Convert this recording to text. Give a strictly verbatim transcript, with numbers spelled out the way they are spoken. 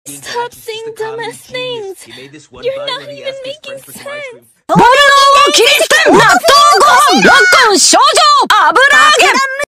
Stop saying dumbass things! You're not even making sense! バナナを切り捨て納豆ご飯ロックン承知